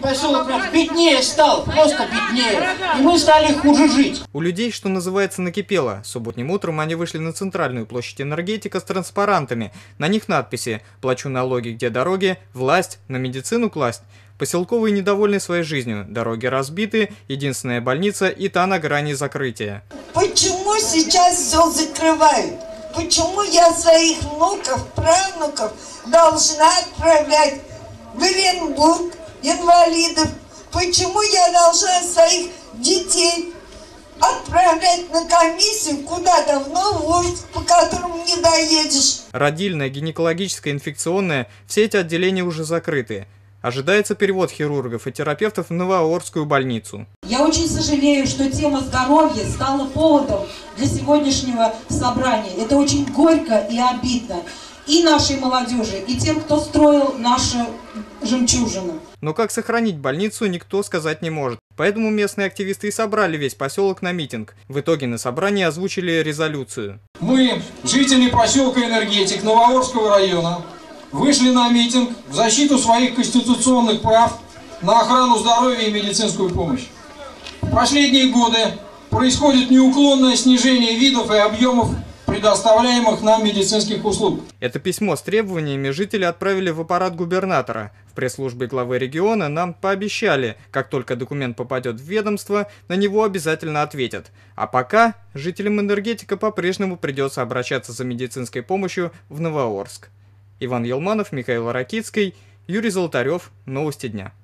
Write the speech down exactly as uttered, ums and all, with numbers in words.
поселок наш беднее стал, просто беднее. И мы стали хуже жить. У людей, что называется, накипело. Субботним утром они вышли на центральную площадь Энергетика с транспарантами. На них надписи «Плачу налоги, где дороги», «Власть», «На медицину класть». Поселковые недовольны своей жизнью. Дороги разбиты, единственная больница и та на грани закрытия. Почему сейчас все закрывают? Почему я своих внуков, правнуков должна отправлять в Оренбург, инвалидов? Почему я должна своих детей отправлять на комиссию куда-то в Новоуральск, по которому не доедешь? Родильное, гинекологическое, инфекционное – все эти отделения уже закрыты. Ожидается перевод хирургов и терапевтов в Новоорскую больницу. Я очень сожалею, что тема здоровья стала поводом для сегодняшнего собрания. Это очень горько и обидно и нашей молодежи, и тем, кто строил нашу жемчужину. Но как сохранить больницу, никто сказать не может. Поэтому местные активисты и собрали весь поселок на митинг. В итоге на собрании озвучили резолюцию. Мы, жители поселка Энергетик Новоорского района, вышли на митинг в защиту своих конституционных прав на охрану здоровья и медицинскую помощь. В последние годы происходит неуклонное снижение видов и объемов предоставляемых нам медицинских услуг. Это письмо с требованиями жители отправили в аппарат губернатора. В пресс-службе главы региона нам пообещали, как только документ попадет в ведомство, на него обязательно ответят. А пока жителям Энергетика по-прежнему придется обращаться за медицинской помощью в Новоорск. Иван Елманов, Михаил Ракицкий, Юрий Золотарев. Новости дня.